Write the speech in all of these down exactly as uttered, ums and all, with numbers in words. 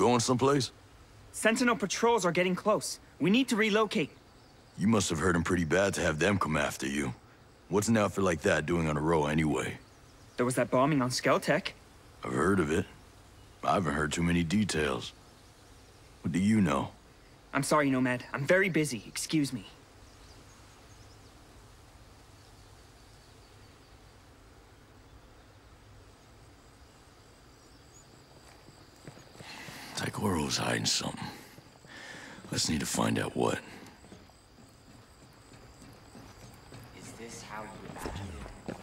going someplace? Sentinel patrols are getting close. We need to relocate. You must have hurt him pretty bad to have them come after you. What's an outfit like that doing on a row anyway? There was that bombing on Skeltec. I've heard of it. I haven't heard too many details. What do you know? I'm sorry, Nomad. I'm very busy. Excuse me. Taikoro's hiding something. Let's need to find out what. Is this how you imagined it?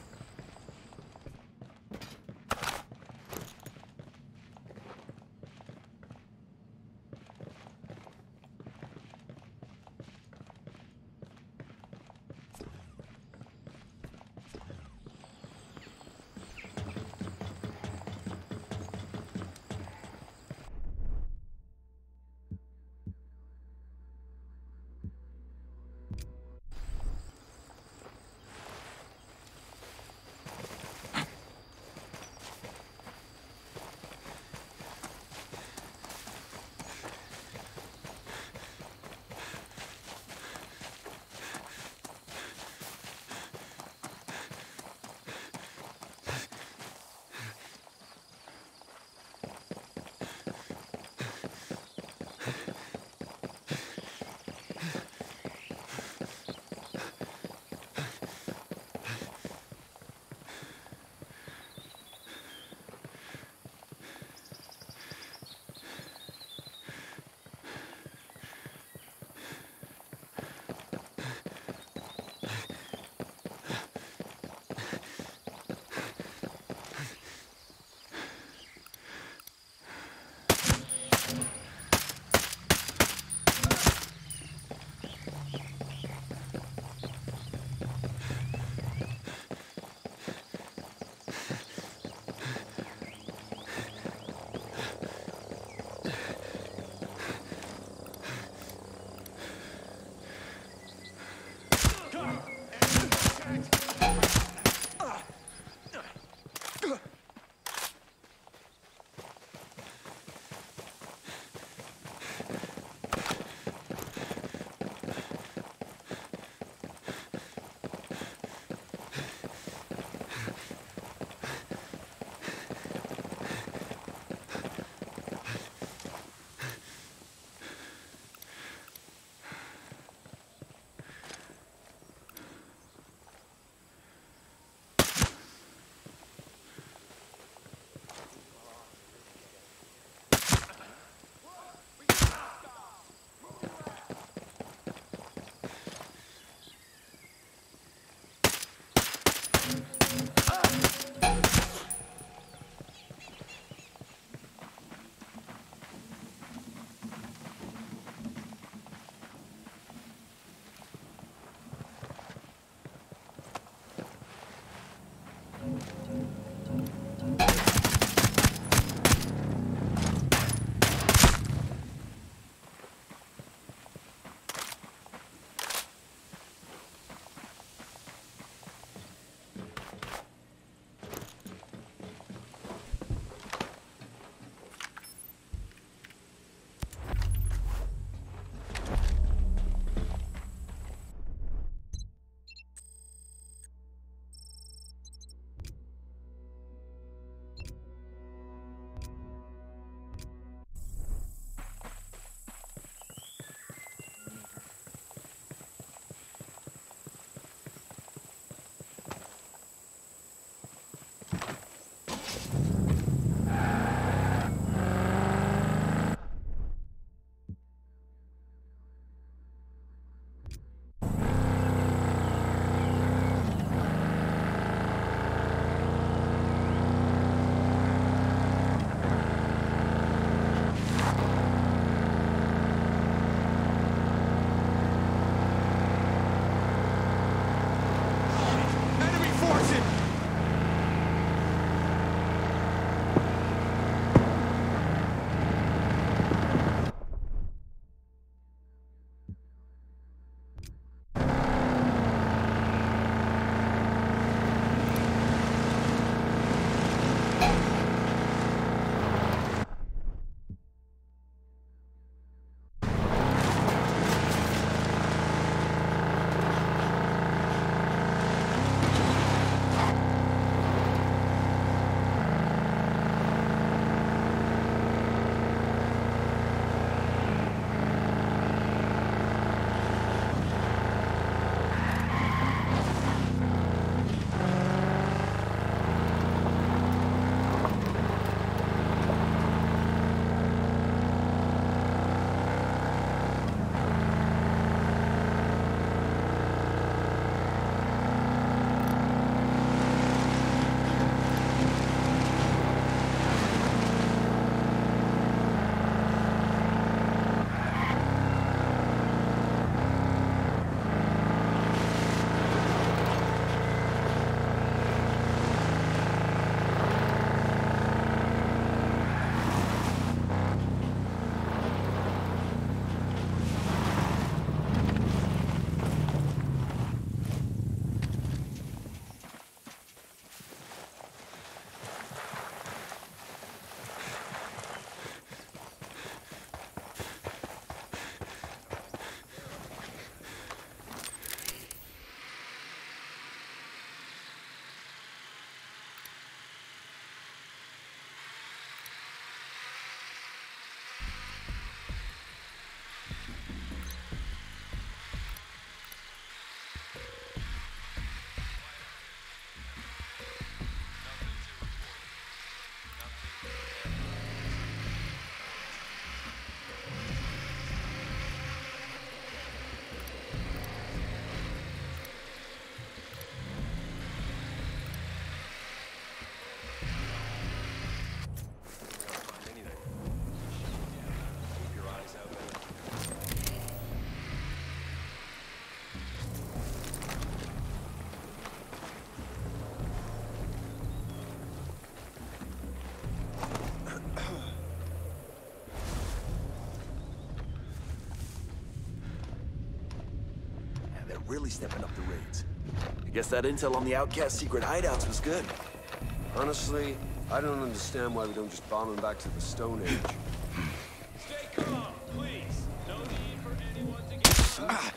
really stepping up the raids. I guess that intel on the Outcast secret hideouts was good. Honestly, I don't understand why we don't just bomb them back to the Stone Age. Stay calm, please. No need for anyone to get...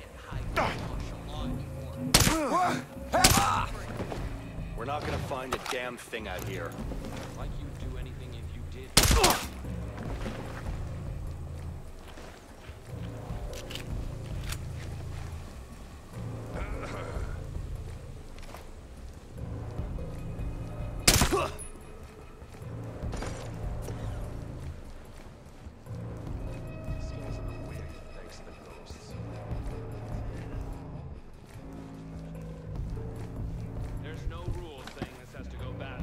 We're not gonna find a damn thing out here. Like you'd do anything if you did. There's no rule saying this has to go badly.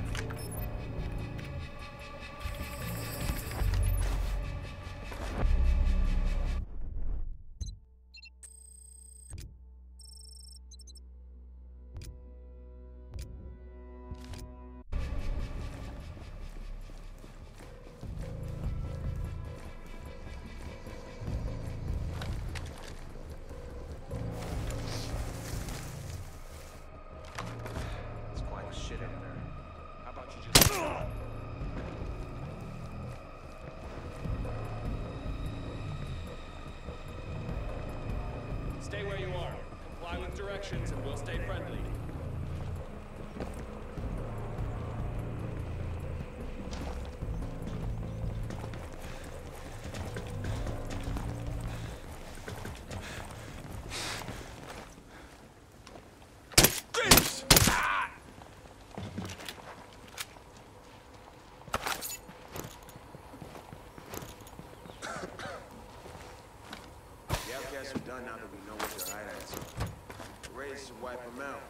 It's quite a shit in there. How about you just... Stay where you are. Comply with directions and we'll stay friendly. The Outcasts are done now that we know what their hideouts are. The raids should wipe them out.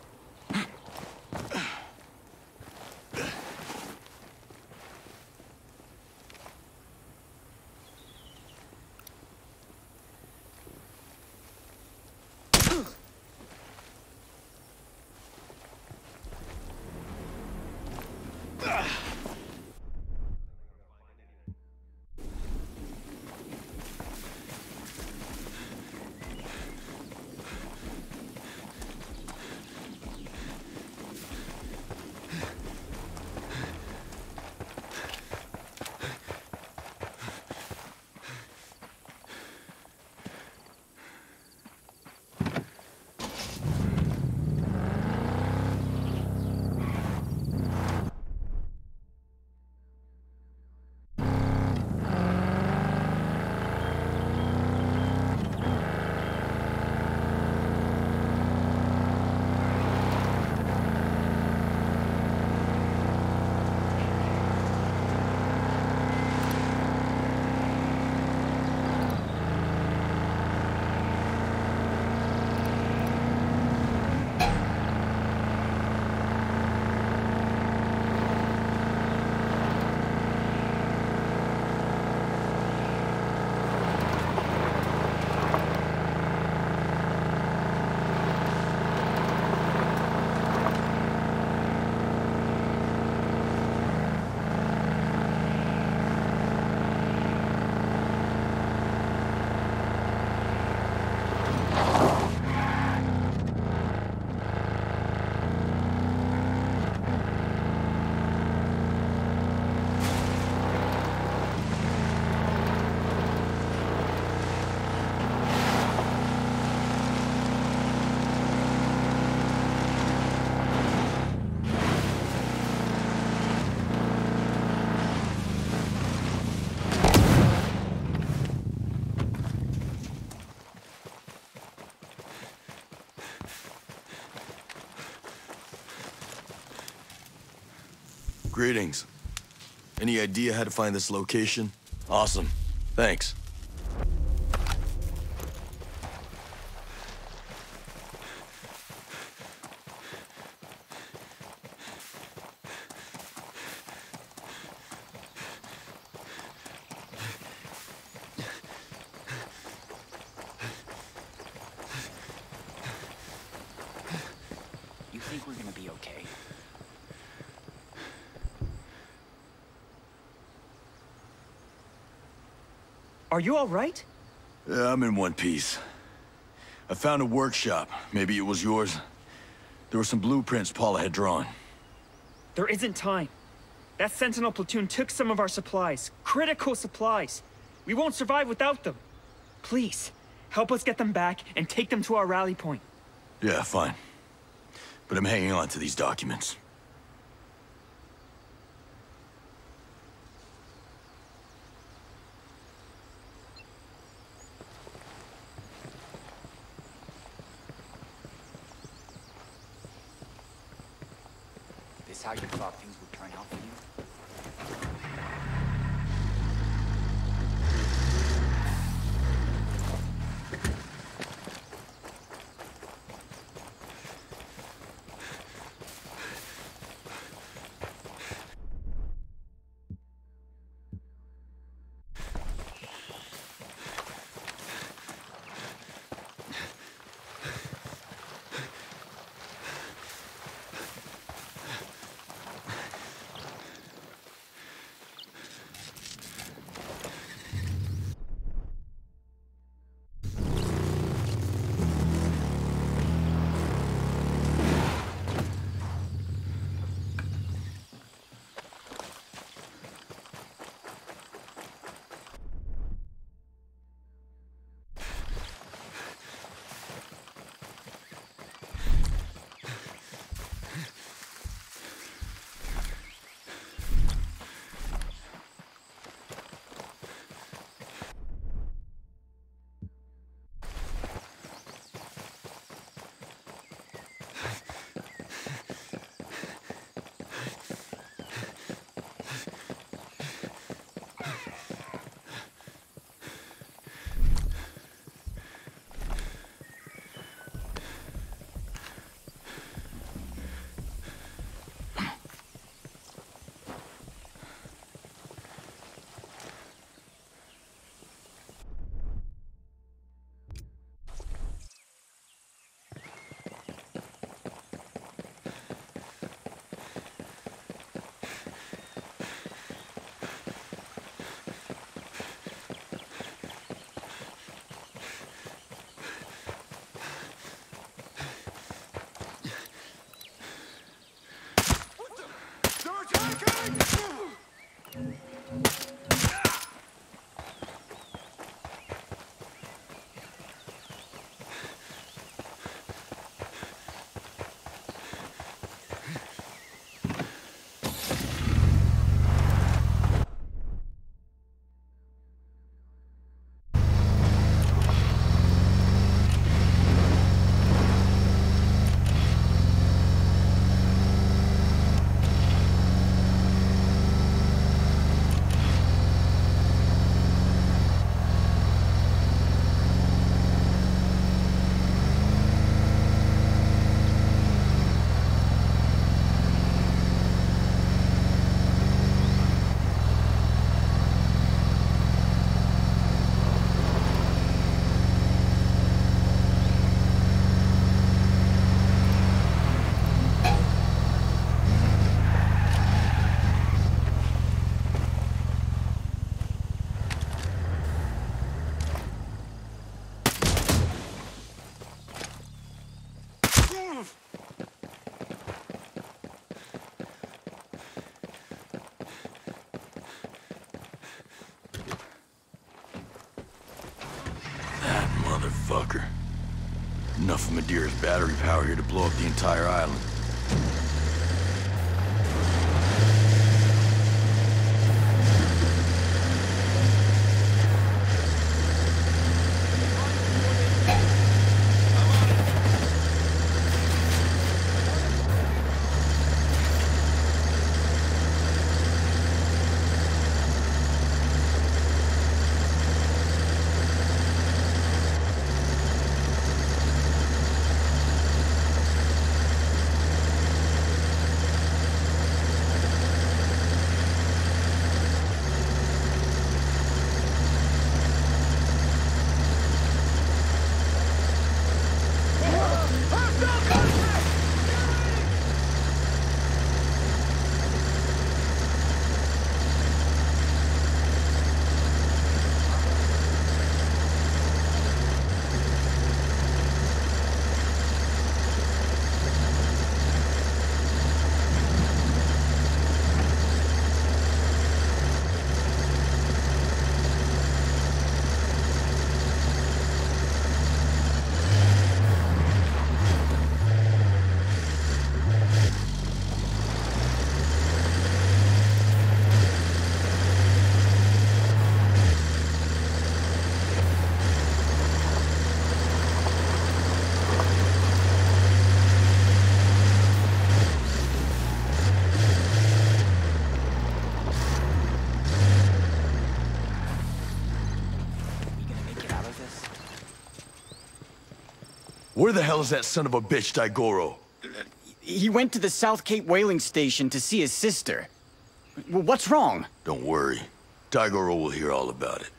Greetings. Any idea how to find this location? Awesome. Thanks. You think we're gonna be okay? Are you all right? Yeah, I'm in one piece. I found a workshop. Maybe it was yours. There were some blueprints Paula had drawn. There isn't time. That Sentinel platoon took some of our supplies. Critical supplies. We won't survive without them. Please, help us get them back and take them to our rally point. Yeah, fine. But I'm hanging on to these documents. This how you thought things would turn out for you? Motherfucker. Enough of Madeira's battery power here to blow up the entire island. Where the hell is that son of a bitch, Daigoro? He went to the South Cape whaling station to see his sister. Well, what's wrong? Don't worry. Daigoro will hear all about it.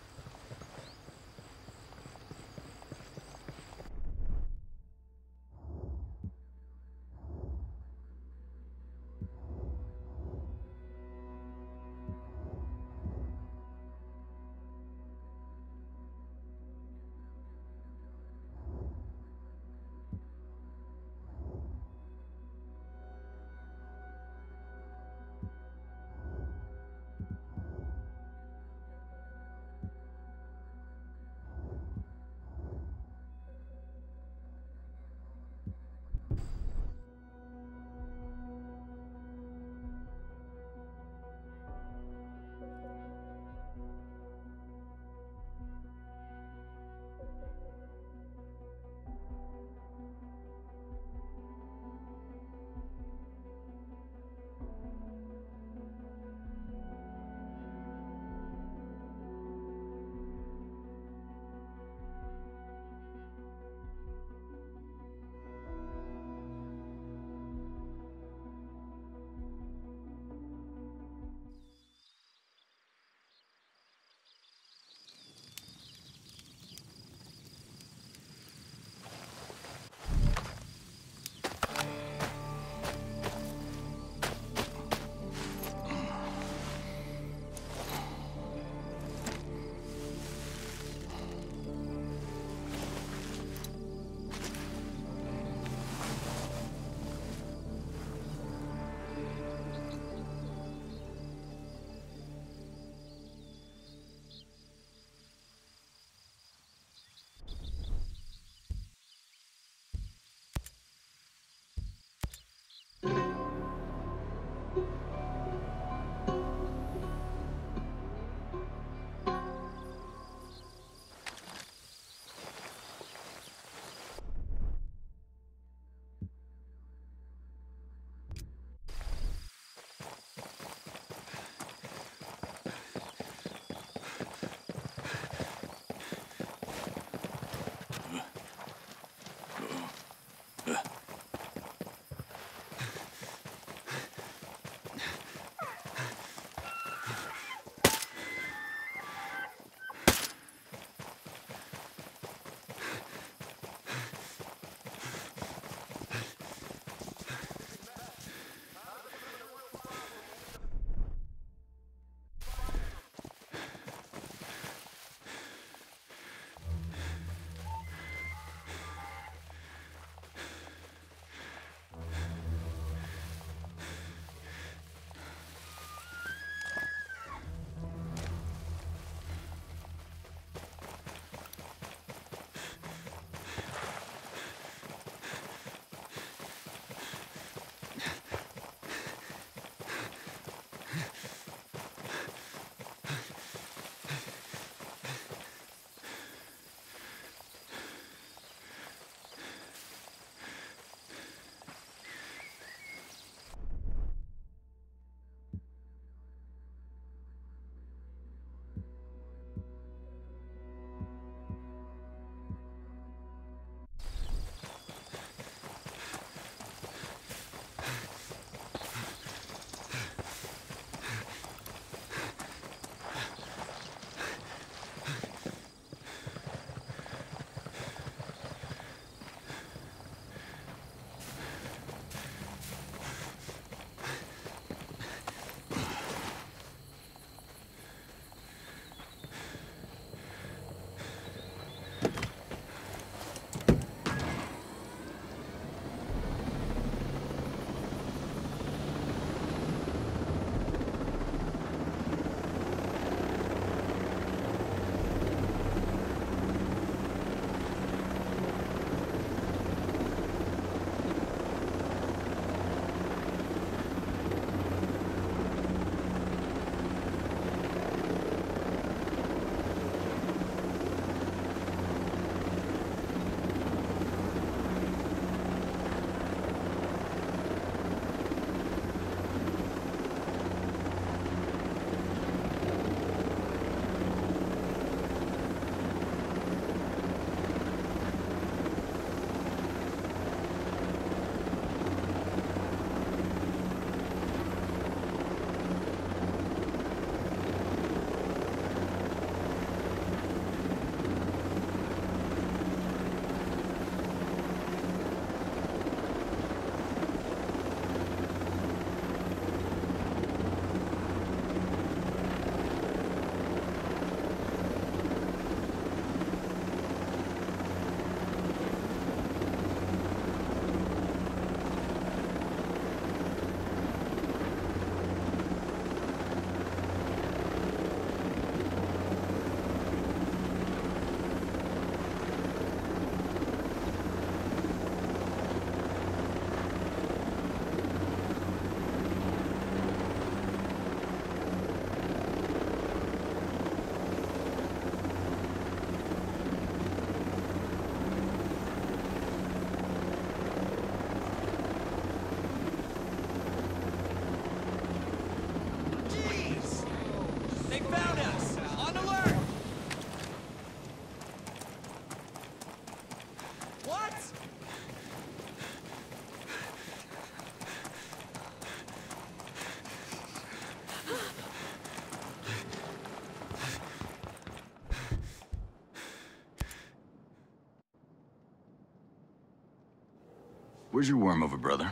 Where's your worm over, brother?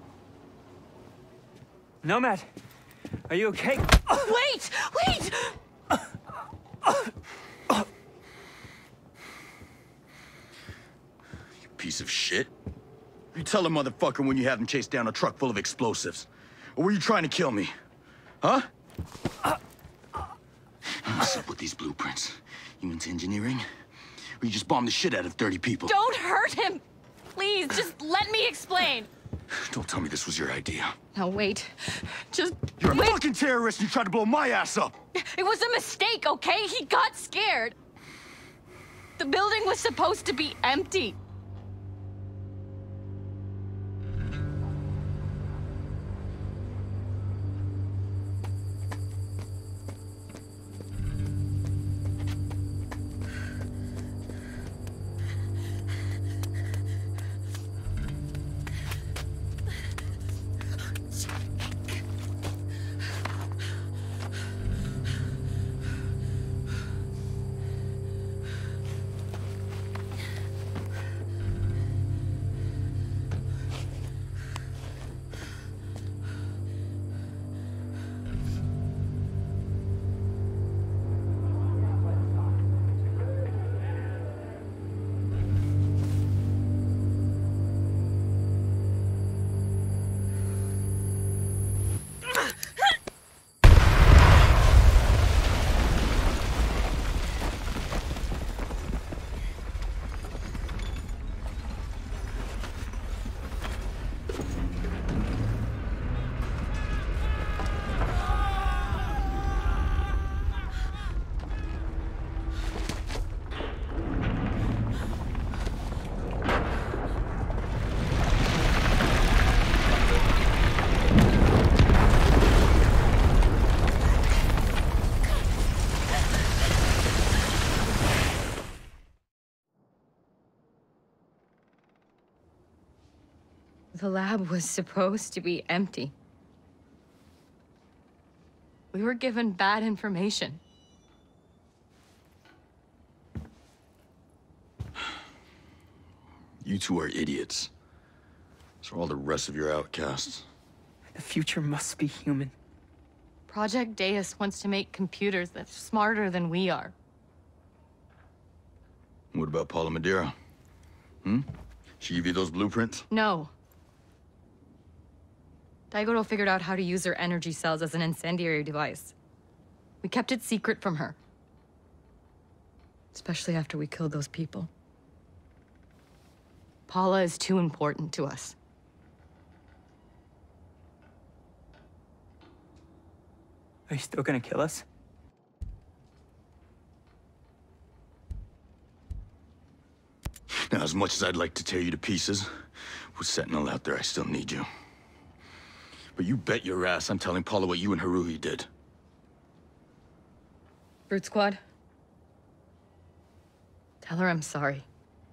Nomad, are you okay? Wait! Wait! You piece of shit. You tell a motherfucker when you have him chase down a truck full of explosives. Or were you trying to kill me? Huh? What's up with these blueprints? You into engineering? Or you just bombed the shit out of thirty people? Don't hurt him! Please, just let me explain. Don't tell me this was your idea. No, wait. Just You're a wait. fucking terrorist and you tried to blow my ass up! It was a mistake, okay? He got scared. The building was supposed to be empty. The lab was supposed to be empty. We were given bad information. You two are idiots. So are all the rest of your outcasts. The future must be human. Project Deus wants to make computers that are smarter than we are. What about Paula Madeira? Hmm? She give you those blueprints? No. Daigoro figured out how to use her energy cells as an incendiary device. We kept it secret from her. Especially after we killed those people. Paula is too important to us. Are you still gonna kill us? Now, as much as I'd like to tear you to pieces, with Sentinel out there, I still need you. But you bet your ass I'm telling Paula what you and Haruhi did. Brute Squad. Tell her I'm sorry.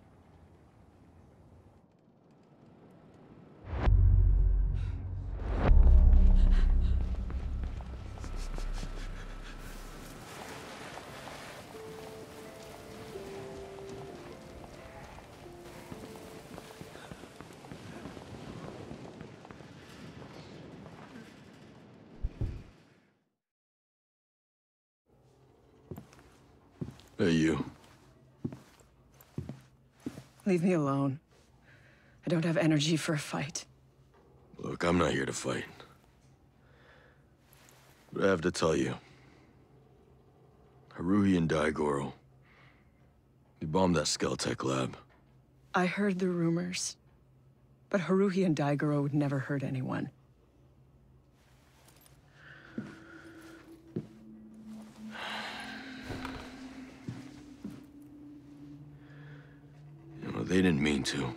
Hey, you. Leave me alone. I don't have energy for a fight. Look, I'm not here to fight. But I have to tell you. Haruhi and Daigoro. They bombed that Skeltech lab. I heard the rumors. But Haruhi and Daigoro would never hurt anyone. You know, they didn't mean to.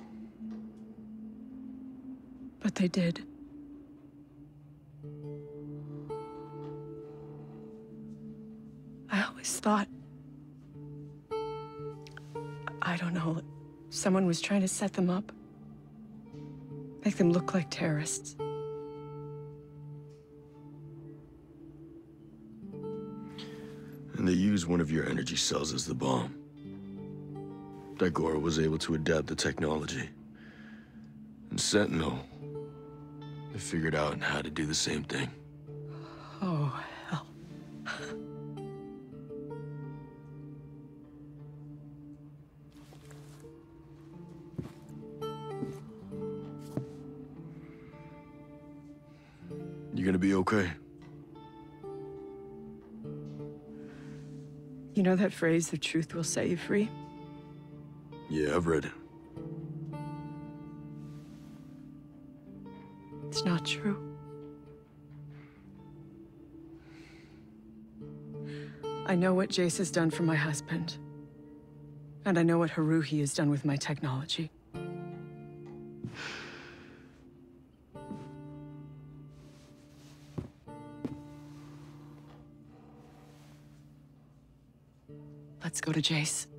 But they did. I always thought... I don't know, someone was trying to set them up. Make them look like terrorists. And they used one of your energy cells as the bomb. Daigoro was able to adapt the technology. Sentinel. They figured out how to do the same thing. Oh, hell. You gonna be okay? You know that phrase, the truth will set you free? Yeah, I've read it. It's not true. I know what Jace has done for my husband. And I know what Haruhi has done with my technology. Let's go to Jace.